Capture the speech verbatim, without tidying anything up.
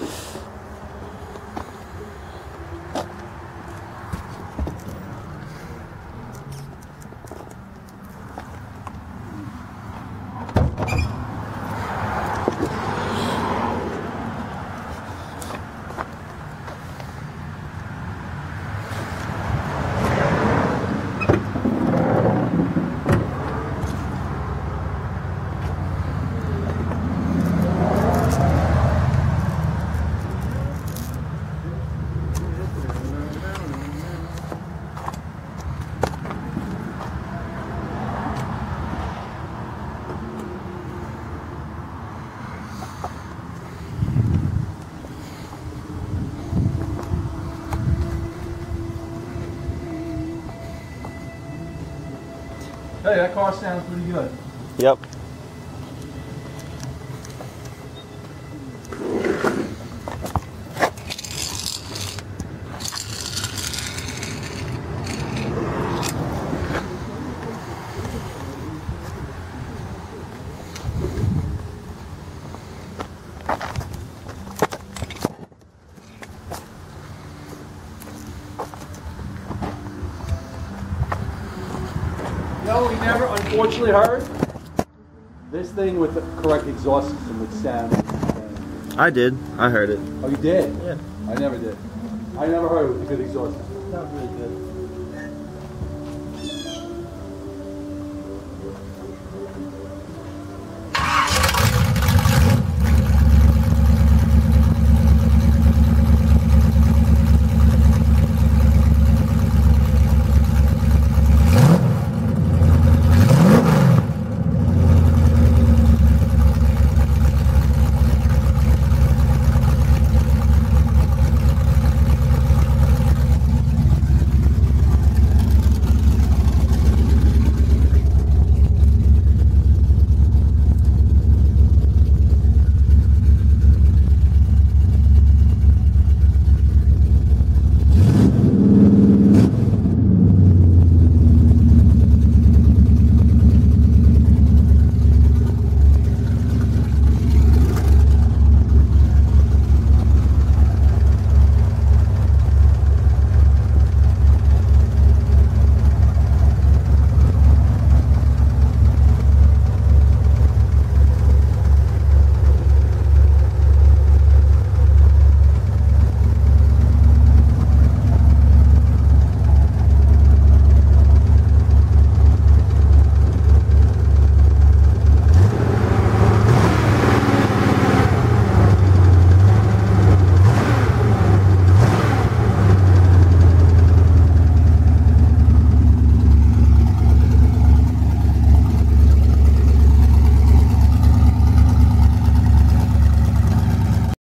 Hey, that car sounds pretty good. Yep. No, we never, unfortunately, heard this thing with the correct exhaust system would sound. I did. I heard it. Oh, you did? Yeah. I never did. I never heard it with a good exhaust system. Sounds really good.